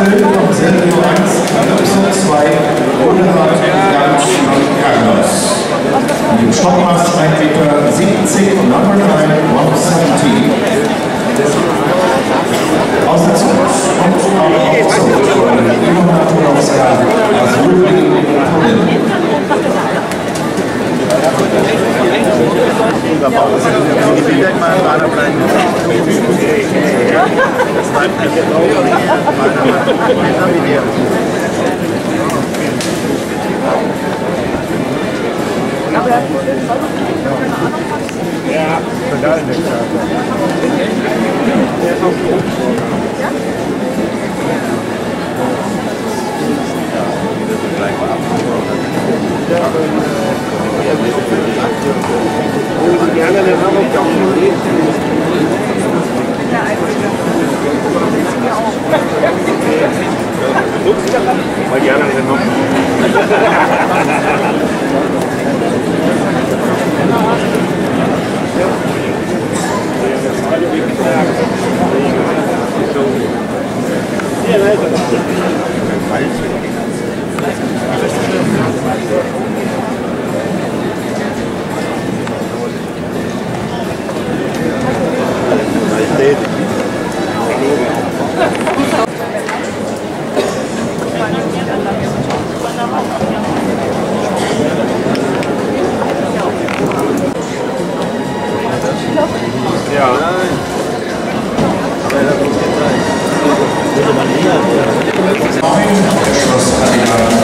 Basel und Serie 1, Episode 2, Wohlfahrt, Ganz und Carlos. Mit dem Stockmaß 1,70 Meter und Number 9, 170. Aus der Zukunft kommt auch Aufzug von Ilona Turowska als Wohlbeginn. Ja, total nicht. Mal gerne noch. Schlosskandidaten